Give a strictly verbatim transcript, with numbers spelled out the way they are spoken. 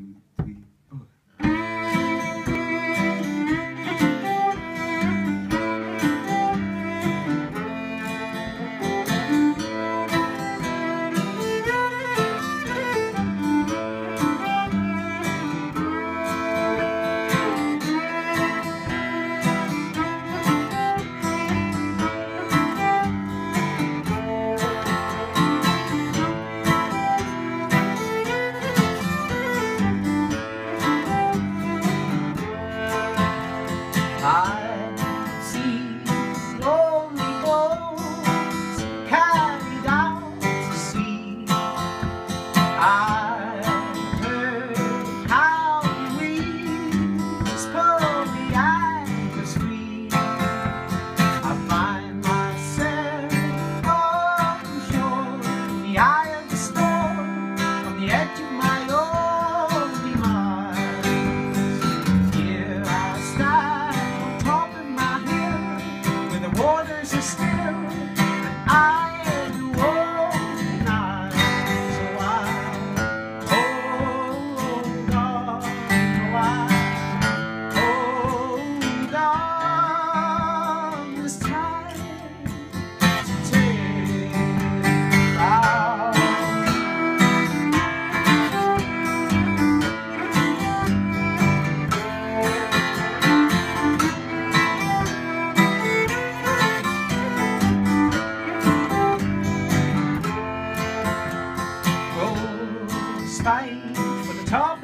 two, three, four. I see lonely boats carried out to sea. I heard how the winds pull the anchors free. I find myself on shore in the eye of the storm, on the edge of my lonely mind. Here I stand, waters are still, and I am the night. So I hold on, oh, I hold on this time to take out. Fight for the top